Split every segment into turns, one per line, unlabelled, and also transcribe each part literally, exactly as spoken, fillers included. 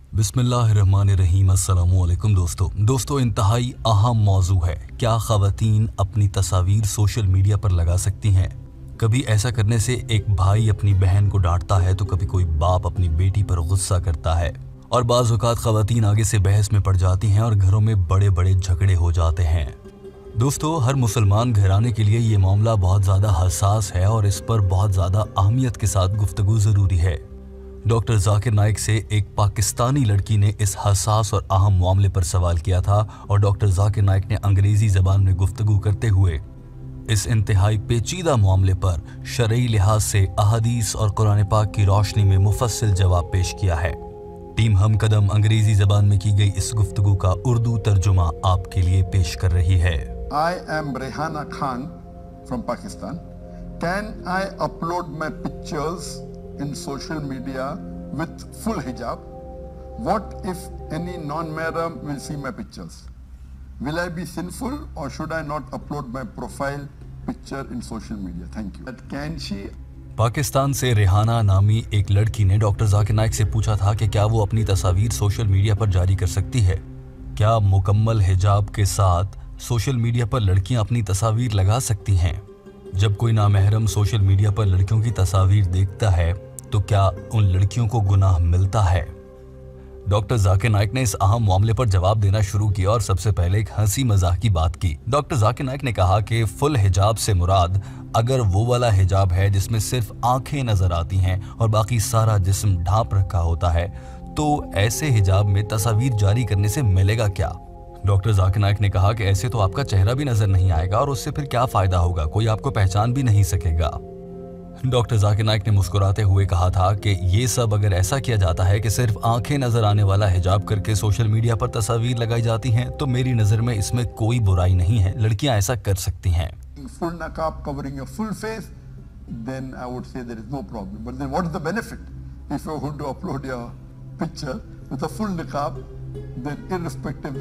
बिस्मिल्लाहिर्रहमानिर्रहीम। अस्सलामुअलैकुम दोस्तों दोस्तों इंतहाई अहम मौजू है। क्या ख़वातीन अपनी तस्वीर सोशल मीडिया पर लगा सकती हैं? कभी ऐसा करने से एक भाई अपनी बहन को डांटता है तो कभी कोई बाप अपनी बेटी पर गुस्सा करता है और बाज़ औक़ात ख़वातीन आगे से बहस में पड़ जाती हैं और घरों में बड़े बड़े झगड़े हो जाते हैं। दोस्तों, हर मुसलमान घराने के लिए ये मामला बहुत ज़्यादा हसास है और इस पर बहुत ज़्यादा अहमियत के साथ गुफ्तगू ज़रूरी है। डॉक्टर जाकिर नाइक से एक पाकिस्तानी लड़की ने इस हसास और अहम मामले पर सवाल किया था और डॉक्टर जाकिर नाइक ने अंग्रेज़ी ज़बान में गुफ्तगू करते हुए इस इंतहाई पेचीदा मामले पर शरई लिहाज से अहादीस और कुरान पाक की रोशनी में मुफस्सिल जवाब पेश किया है। टीम हम कदम अंग्रेज़ी ज़बान में की गई इस गुफ्तगू का उर्दू तर्जुमा आपके लिए पेश कर रही है।
I am Rehana Khan from Pakistan. Can I upload my pictures in social media with full hijab? What if any non-mahram will see my pictures? Will I be sinful or should I not upload my profile picture in social media? Thank you. But can she?
Pakistan से रेहाना नामी एक लड़की ने doctor Zakir Naik से पूछा था कि क्या वो अपनी तस्वीर सोशल मीडिया पर जारी कर सकती है। क्या मुकम्मल हिजाब के साथ सोशल मीडिया पर लड़कियां अपनी तस्वीर लगा सकती हैं? जब कोई नामहरम सोशल मीडिया पर लड़कियों की तस्वीर देखता है तो क्या उन लड़कियों को गुनाह मिलता है? डॉक्टर जाकिर नाइक ने इस अहम मामले पर जवाब देना शुरू किया और सबसे पहले एक हंसी मजाक की बात की। डॉक्टर जाकिर नाइक ने कहा कि फुल हिजाब से मुराद अगर वो वाला हिजाब है जिसमें सिर्फ आंखें नजर आती हैं और बाकी सारा जिस्म ढांप रखा होता है, तो ऐसे हिजाब में तस्वीर जारी करने से मिलेगा क्या? डॉक्टर जाकिर नाइक ने कहा कि ऐसे तो आपका चेहरा भी नजर नहीं आएगा और उससे फिर क्या फायदा होगा, कोई आपको पहचान भी नहीं सकेगा। डॉक्टर जाकिर नाइक ने मुस्कुराते हुए कहा था कि ये सब अगर ऐसा किया जाता है कि सिर्फ आंखें नजर आने वाला हिजाब करके सोशल मीडिया पर तस्वीर लगाई जाती हैं तो मेरी नजर में इसमें कोई बुराई नहीं है, लड़कियां ऐसा कर सकती हैं।
Full niqab covering your full face, then I would say there is no problem. But then what is the benefit if you're going to upload your picture with a full niqab? Then irrespective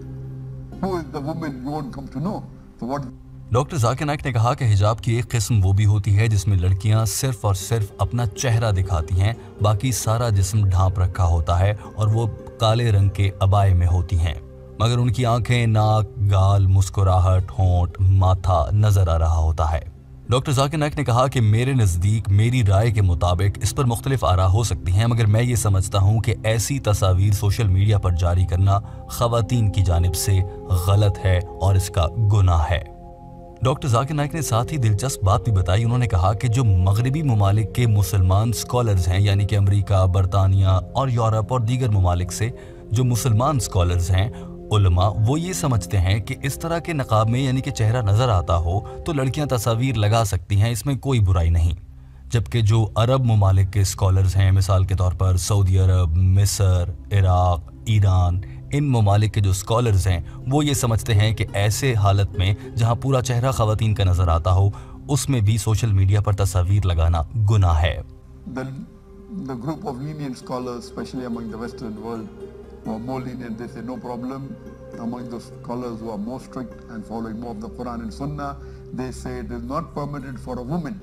of who is the woman, you won't come to know. So what?
Doctor Zakir Naik ने कहा कि हिजाब की एक किस्म वो भी होती है जिसमें लड़कियां सिर्फ और सिर्फ अपना चेहरा दिखाती हैं, बाकी सारा जिस्म ढांप रखा होता है और वो काले रंग के अबाए में होती हैं, मगर उनकी आंखें, नाक, गाल, मुस्कुराहट, होंठ, माथा नजर आ रहा होता है। डॉक्टर जाकिर नाइक ने कहा कि मेरे नज़दीक, मेरी राय के मुताबिक इस पर मुख्तलिफ आरा हो सकती हैं, मगर मैं ये समझता हूँ कि ऐसी तस्वीर सोशल मीडिया पर जारी करना ख़वातीन की जानिब से गलत है और इसका गुनाह है। डॉक्टर जाकिर नाइक ने साथ ही दिलचस्प बात भी बताई। उन्होंने कहा कि जो मगरबी ममालिक के मुसलमान स्कॉलर्स हैं, यानी कि अमेरिका, बरतानिया और यूरोप और दीगर ममालिक से जो मुसलमान स्कॉलर्स हैं, उलमा, वो ये समझते हैं कि इस तरह के नकाब में यानी कि चेहरा नज़र आता हो तो लड़कियां तस्वीर लगा सकती हैं, इसमें कोई बुराई नहीं। जबकि जो अरब ममालिक के स्कॉलर्स हैं, मिसाल के तौर पर सऊदी अरब, मिस्र, इराक, ईरान, इन ममालिक के जो स्कॉलर्स हैं वो ये समझते हैं कि ऐसे हालत में जहाँ पूरा चेहरा ख़वातीन का नज़र आता हो उसमें भी सोशल मीडिया पर तस्वीर लगाना गुनाह है।
The, the group of lenient scholars, especially among the Western world, who are more lenient, they say no problem. Among the scholars who are more strict and following more of the Quran and Sunnah, they say it is not permitted for a woman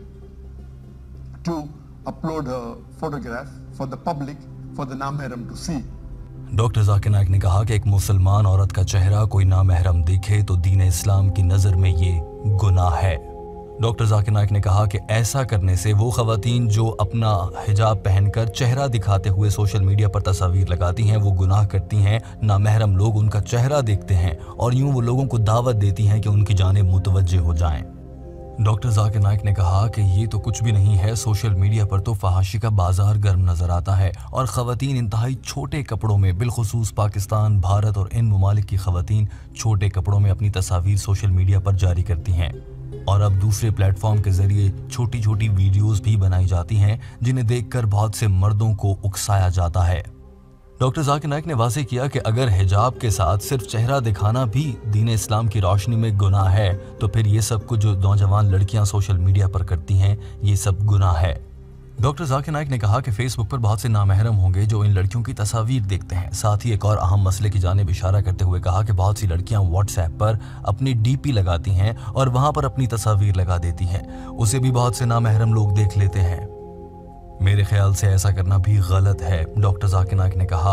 to upload her photograph for the public, for the namehram to see.
Doctor Zakir Naik ने कहा कि एक मुसलमान औरत का चेहरा कोई नामहरम देखे तो दीन इस्लाम की नज़र में ये गुनाह है। डॉक्टर जाकिर नाइक ने कहा कि ऐसा करने से वो ख़वातीन जो अपना हिजाब पहनकर चेहरा दिखाते हुए सोशल मीडिया पर तस्वीर लगाती हैं वो गुनाह करती हैं। नामहरम लोग उनका चेहरा देखते हैं और यूँ वो लोगों को दावत देती हैं कि उनकी जानिब मुतवज्जे हो जाएं। डॉक्टर जाकिर नाइक ने कहा कि ये तो कुछ भी नहीं है, सोशल मीडिया पर तो फहाशी का बाजार गर्म नज़र आता है और ख़वातीन इंतहाई छोटे कपड़ों में, बिलखुसूस पाकिस्तान, भारत और इन ममालिक की ख़वातीन छोटे कपड़ों में अपनी तस्वीर सोशल मीडिया पर जारी करती हैं और अब दूसरे प्लेटफॉर्म के ज़रिए छोटी छोटी वीडियोज़ भी बनाई जाती हैं जिन्हें देखकर बहुत से मर्दों को उकसाया जाता है। डॉक्टर जाकिर नाइक ने वाज़ेह किया कि अगर हिजाब के साथ सिर्फ चेहरा दिखाना भी दीन इस्लाम की रोशनी में गुनाह है तो फिर ये सब कुछ जो नौजवान लड़कियां सोशल मीडिया पर करती हैं ये सब गुनाह है। डॉक्टर जाकिर नाइक ने कहा कि फेसबुक पर बहुत से नामहरम होंगे जो इन लड़कियों की तस्वीर देखते हैं। साथ ही एक और अहम मसले की जानिब इशारा करते हुए कहा कि बहुत सी लड़कियां व्हाट्सएप पर अपनी डीपी लगाती हैं और वहां पर अपनी तस्वीर लगा देती हैं, उसे भी बहुत से नामहरम लोग देख लेते हैं। मेरे ख्याल से ऐसा करना भी गलत है। डॉक्टर जाकिर नाइक ने कहा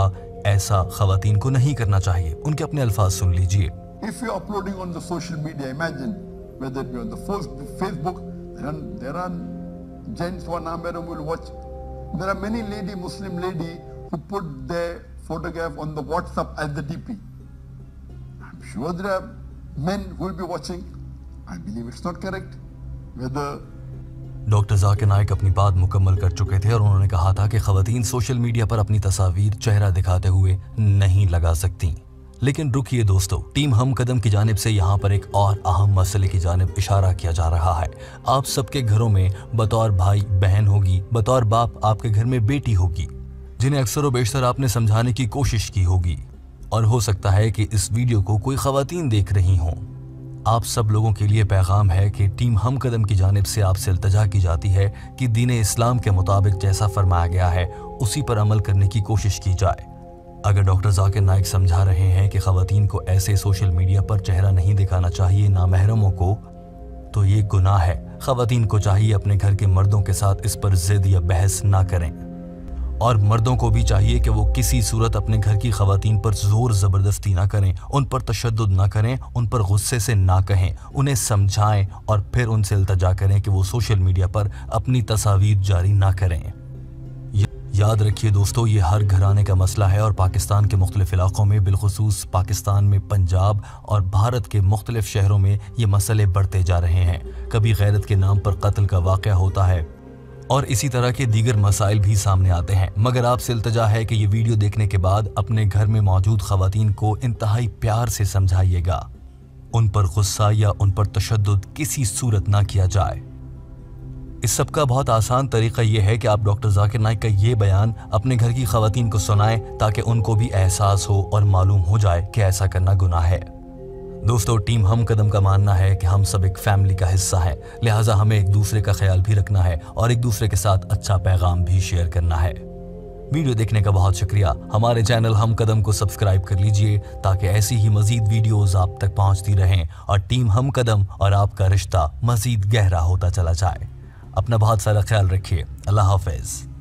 ऐसा खवातीन को नहीं करना चाहिए। उनके अपने अल्फाज सुन लीजिए।
If you're uploading on the social media, imagine whether it be on the Facebook, there are, there are gents who are now will watch. There are many lady, Muslim lady who put their photograph on the WhatsApp as the D P. I'm sure there are men who will be watching. I believe it's not correct. Whether
doctor Zakir Naik अपनी बात मुकम्मल कर चुके थे और उन्होंने कहा था कि खवातीन सोशल मीडिया पर अपनी तस्वीर चेहरा दिखाते हुए नहीं लगा सकती। लेकिन रुकिए दोस्तों, टीम हम कदम की जानिब से यहाँ पर एक और अहम मसले की जानिब इशारा किया जा रहा है। आप सबके घरों में बतौर भाई बहन होगी, बतौर बाप आपके घर में बेटी होगी, जिन्हें अक्सर व बेशतर आपने समझाने की कोशिश की होगी, और हो सकता है कि इस वीडियो को कोई खवातीन देख रही हों। आप सब लोगों के लिए पैगाम है कि टीम हम कदम की जानिब से आपसे इल्तजा की जाती है कि दीन इस्लाम के मुताबिक जैसा फरमाया गया है उसी पर अमल करने की कोशिश की जाए। अगर डॉक्टर जाकिर नाइक समझा रहे हैं कि खवातीन को ऐसे सोशल मीडिया पर चेहरा नहीं दिखाना चाहिए नामहरमों को, तो ये गुनाह है। खवातीन को चाहिए अपने घर के मर्दों के साथ इस पर जिद या बहस ना करें, और मर्दों को भी चाहिए कि वो किसी सूरत अपने घर की खवातीन पर जोर ज़बरदस्ती ना करें, उन पर तशद्दुद ना करें, उन पर गुस्से से ना कहें, उन्हें समझाएं और फिर उनसे इल्तजा करें कि वो सोशल मीडिया पर अपनी तस्वीर जारी ना करें। याद रखिए दोस्तों, ये हर घराने का मसला है और पाकिस्तान के मुख्तलिफ इलाकों में, बिलखुसूस पाकिस्तान में पंजाब और भारत के मुख्तलिफ शहरों में ये मसले बढ़ते जा रहे हैं। कभी गैरत के नाम पर कत्ल का वाक़या होता है और इसी तरह के दीगर मसाइल भी सामने आते हैं। मगर आपसे इल्तजा है कि ये वीडियो देखने के बाद अपने घर में मौजूद खवातीन को इंतहाई प्यार से समझाइएगा, उन पर गुस्सा या उन पर तशद्दुद किसी सूरत ना किया जाए। इस सब का बहुत आसान तरीका यह है कि आप डॉक्टर जाकिर नाइक का ये बयान अपने घर की खवातीन को सुनाएं, ताकि उनको भी एहसास हो और मालूम हो जाए कि ऐसा करना गुनाह है। दोस्तों, टीम हम कदम का मानना है कि हम सब एक फैमिली का हिस्सा है, लिहाजा हमें एक दूसरे का ख्याल भी रखना है और एक दूसरे के साथ अच्छा पैगाम भी शेयर करना है। वीडियो देखने का बहुत शुक्रिया। हमारे चैनल हम कदम को सब्सक्राइब कर लीजिए ताकि ऐसी ही मजीद वीडियोस आप तक पहुंचती रहें और टीम हम कदम और आपका रिश्ता मजीद गहरा होता चला जाए। अपना बहुत सारा ख्याल रखिए। अल्लाह हाफिज।